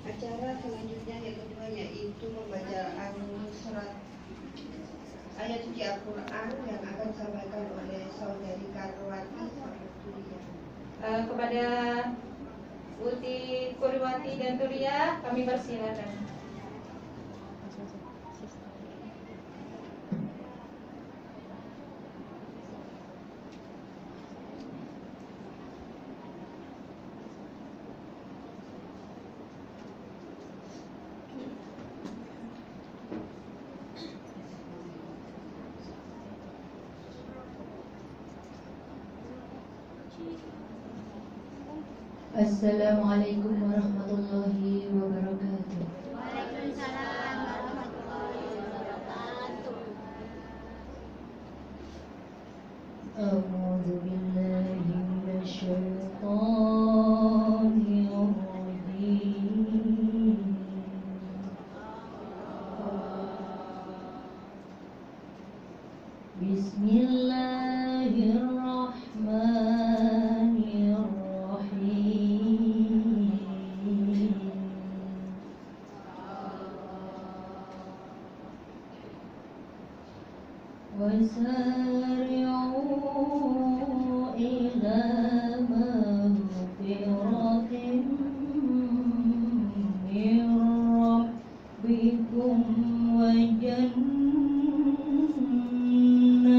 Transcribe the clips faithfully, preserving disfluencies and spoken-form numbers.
Acara selanjutnya yang kedua yaitu pembacaan surat ayat suci Al-Quran yang akan disampaikan oleh Saudari Karwati Turia. Uh, kepada Uti Kurwati dan Turia kami persilakan. Assalamualaikum warahmatullahi wabarakatuh. Waalaikumsalam warahmatullahi wabarakatuh. A'udzu billahi minasy syaithanir rajim. Bismillahirrahmanirrahim. وسارعوا إلى مغفرة من ربكم وجنة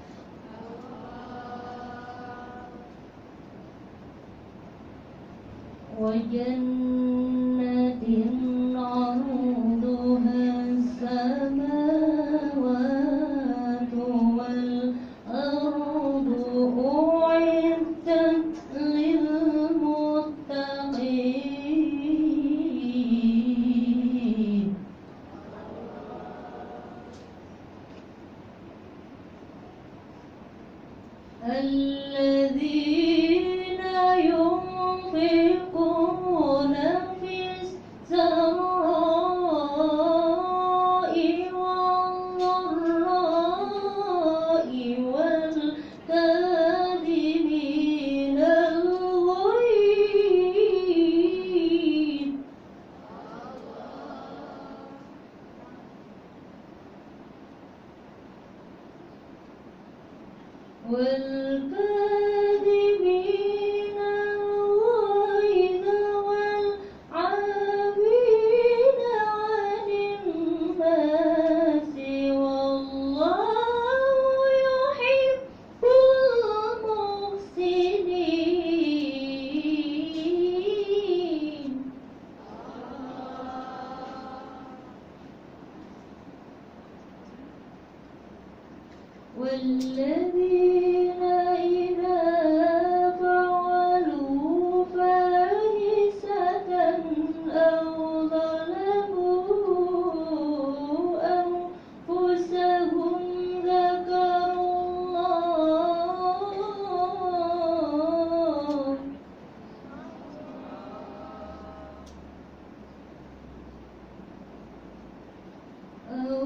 وجنة عرضها السماوات والأرض أعدت للمتقين الذين ينفقون في السراء والضراء والكاظمين الغيظ والكاظمين الغيظ والعافين عن الناس والله يحب المحسنين والذين إذا فعلوا فاحشة أو ظلموا أنفسهم ذكروا الله أو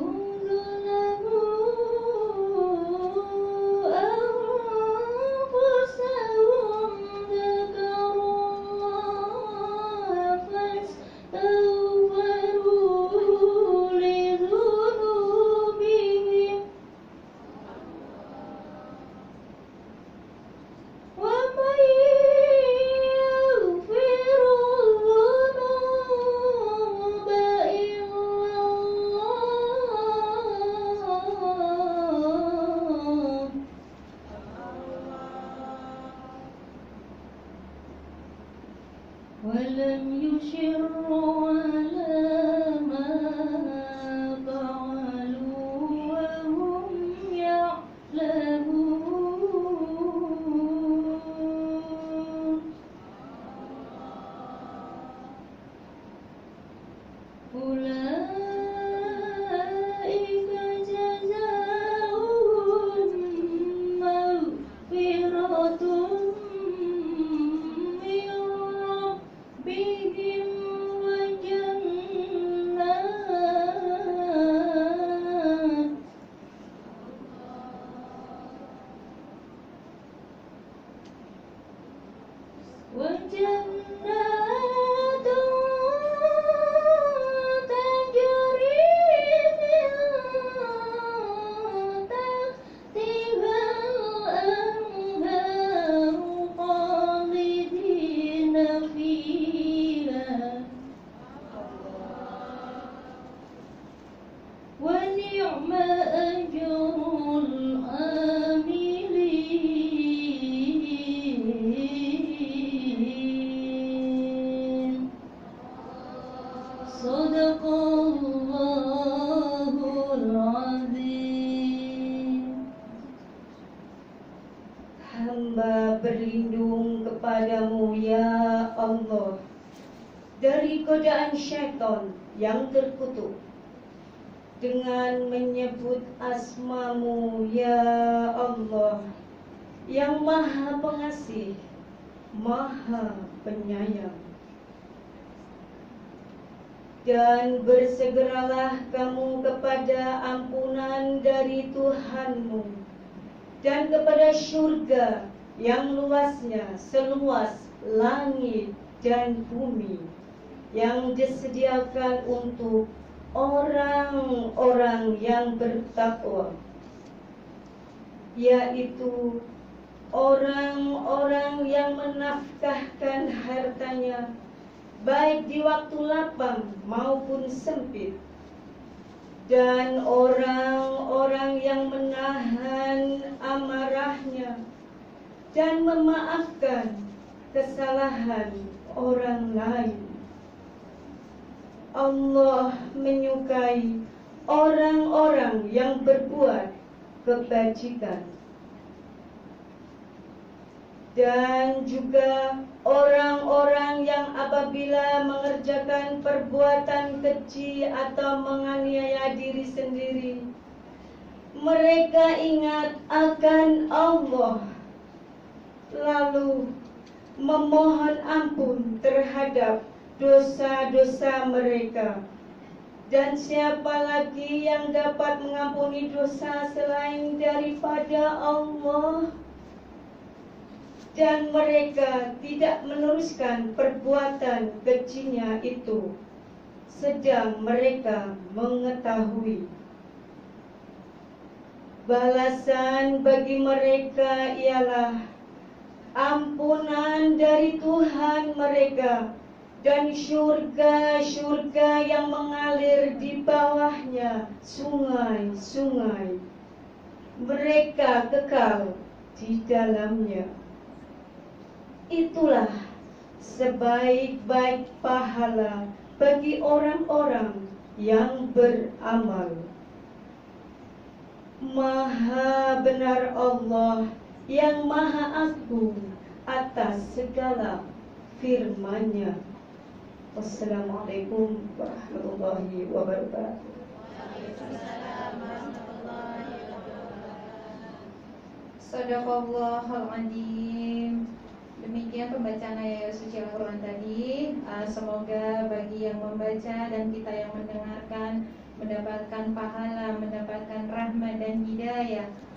ولم يشروا على ما فعلوا وهم يعلمون أولئك جزاؤهم مغفرة بهم وجنة Sadaqallahul azim. Hamba berlindung kepadamu ya Allah dari godaan syaitan yang terkutuk dengan menyebut asmamu ya Allah yang maha pengasih, maha penyayang. Dan bersegeralah kamu kepada ampunan dari Tuhanmu dan kepada syurga yang luasnya seluas langit dan bumi yang disediakan untuk orang-orang yang bertakwa, yaitu orang-orang yang menafkahkan hartanya baik di waktu lapang maupun sempit, dan orang-orang yang menahan amarahnya dan memaafkan kesalahan orang lain. Allah menyukai orang-orang yang berbuat kebajikan, dan juga orang-orang yang apabila mengerjakan perbuatan keji atau menganiaya diri sendiri, mereka ingat akan Allah, lalu memohon ampun terhadap dosa-dosa mereka. Dan siapa lagi yang dapat mengampuni dosa selain daripada Allah? Dan mereka tidak meneruskan perbuatan kejinya itu, sedang mereka mengetahui. Balasan bagi mereka ialah ampunan dari Tuhan mereka dan syurga-syurga yang mengalir di bawahnya sungai-sungai. Mereka kekal di dalamnya. Itulah sebaik-baik pahala bagi orang-orang yang beramal. Maha benar Allah yang maha agung atas segala firman-Nya. Wassalamualaikum warahmatullahi wabarakatuh. Sadaqallahul azim. Demikian pembacaan ayat suci Al-Quran tadi. Uh, Semoga bagi yang membaca dan kita yang mendengarkan mendapatkan pahala, mendapatkan rahmat dan hidayah.